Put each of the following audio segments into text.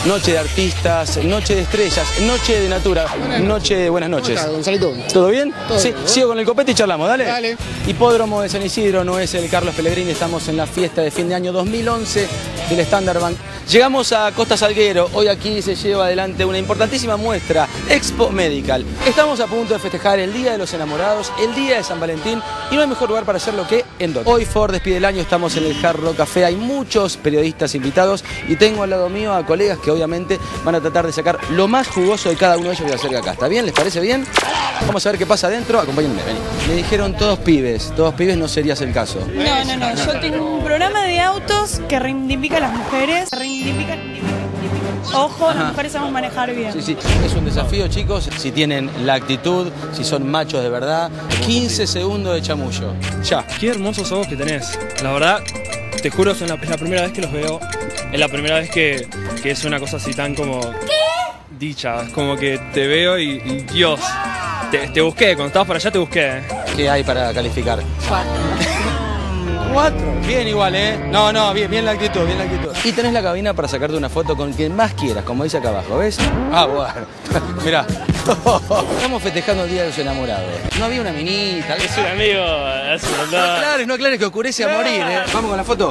noche de artistas, noche de estrellas, noche de natura, buenas noches. ¿Cómo estás, Gonzalito? ¿Todo bien? Todo Sí, bien. sigo con el copete y charlamos, dale. Dale. Hipódromo de San Isidro, no es el Carlos Pellegrini, estamos en la fiesta de fin de año 2011 del Standard Bank. Llegamos a Costa Salguero, hoy aquí se lleva adelante una importantísima muestra, Expo Medical. Estamos a punto de festejar el Día de los Enamorados, el Día de San Valentín, y no hay mejor lugar para hacerlo que en Doc. Hoy Ford despide el año, estamos en el Hard Rock Café, hay muchos periodistas invitados y tengo al lado mío a colegas que obviamente van a tratar de sacar lo más jugoso de cada uno de ellos que va a hacer acá. ¿Está bien? ¿Les parece bien? Vamos a ver qué pasa adentro, acompáñenme, vení. Me dijeron todos pibes no serías el caso. No, yo tengo un programa de autos que reivindica a las mujeres, Ojo, las mujeres sabemos manejar bien. Sí, es un desafío, chicos, si tienen la actitud, si son machos de verdad. 15 segundos de chamullo. Ya. Qué hermosos ojos que tenés. La verdad, te juro, es la primera vez que los veo. Es la primera vez que es una cosa así tan como... dicha. Es como que te veo y Dios, te busqué. Cuando estabas por allá te busqué. ¿Qué hay para calificar? 4. Bien igual, ¿eh? No, bien la actitud, Y tenés la cabina para sacarte una foto con quien más quieras, como dice acá abajo, ¿ves? Ah, bueno. Mirá. Estamos festejando el Día de los Enamorados. No había una minita. Es un amigo, es un No aclares que oscurece a morir, ¿eh? Vamos con la foto.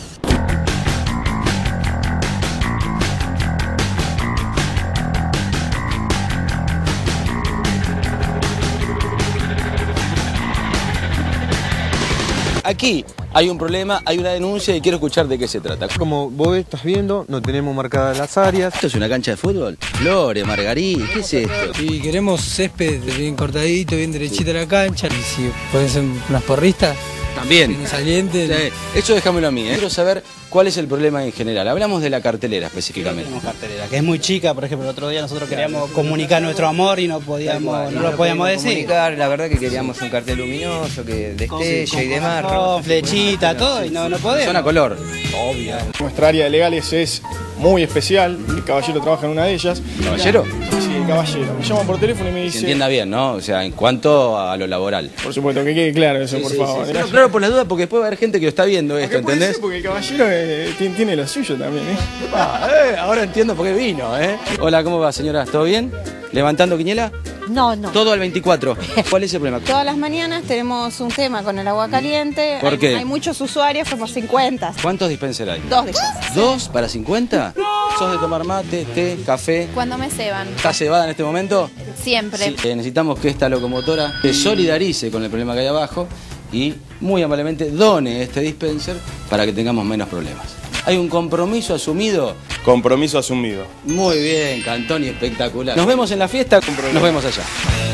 Aquí hay un problema, hay una denuncia y quiero escuchar de qué se trata. Como vos estás viendo, no tenemos marcadas las áreas. ¿Esto es una cancha de fútbol? Gloria, Margarita, ¿qué es esto? Y queremos césped bien cortadito, bien derechito la cancha. Y si pueden ser unas porristas, También. bien salientes. Sí, eso déjamelo a mí, ¿eh? Quiero saber cuál es el problema en general. Hablamos de la cartelera específicamente. Tenemos cartelera, que es muy chica, por ejemplo, el otro día nosotros queríamos comunicar nuestro amor y no lo podíamos decir. Comunicar, la verdad que queríamos un cartel luminoso, que destelle y demás. Con flechita, todo, y no podemos. Zona color. Obvio. Nuestra área de legales es muy especial. El caballero trabaja en una de ellas. ¿Caballero? Sí, el caballero. Me llaman por teléfono y me Se dice... entienda bien, ¿no? O sea, en cuanto a lo laboral. Por supuesto, que quede claro eso, por favor. Pero claro, por la duda, porque después va a haber gente que lo está viendo esto, Porque puede ¿entendés? ser, porque el caballero tiene lo suyo también, ¿eh? Ahora entiendo por qué vino, ¿eh? Hola, ¿cómo va, señora? ¿Todo bien? ¿Levantando quiniela? No. Todo al 24. ¿Cuál es el problema? Todas las mañanas tenemos un tema con el agua caliente. ¿Por qué? Hay muchos usuarios, como 50. ¿Cuántos dispensers hay? 2 dispensers. ¿2 para 50? ¿Sos de tomar mate, té, café? Cuando me ceban, ¿Estás cebada en este momento? siempre. Sí, necesitamos que esta locomotora se solidarice con el problema que hay abajo y muy amablemente done este dispenser para que tengamos menos problemas. ¿Hay un compromiso asumido? Compromiso asumido. Muy bien, Cantón, y espectacular. Nos vemos en la fiesta, nos vemos allá.